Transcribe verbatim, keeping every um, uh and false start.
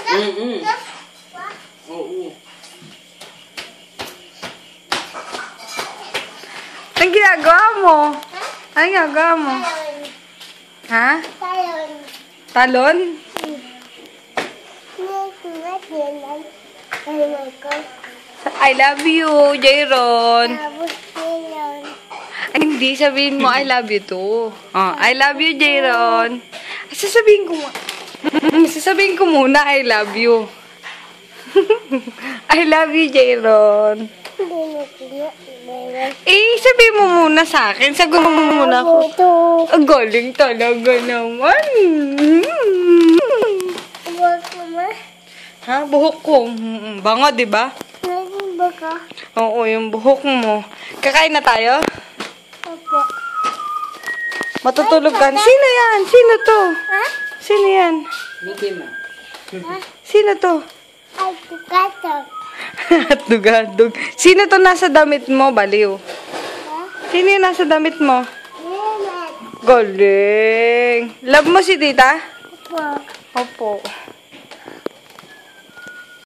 Mm-mm. Oo. Anong ginagawa mo? Anong ginagawa mo? Ha? Talon. Talon? I love you, Jayron. Ay, hindi, sabihin mo, I love you too. Oh, I love you, Jayron. Sasabihin ko, sasabihin ko muna, I love you. I love you, Jayron. Eh, sabihin mo muna sa akin. Sabihin mo muna ako. Ang galing talaga naman. Buhok mo? Ha? Buhok ko. Bango, di ba? Naging baka? Oo, yung buhok mo. Kakain na tayo? Opo. Matutulog ka. Sino yan? Sino to? Ha? Sino yan? Mickey mo. Sino to? Ay, tukatog. Hotdog-hotdog. Sino to nasa damit mo? Baliw. Ha? Sino yung nasa damit mo? Leonard. Galing. Love mo si tita? Opo. Opo.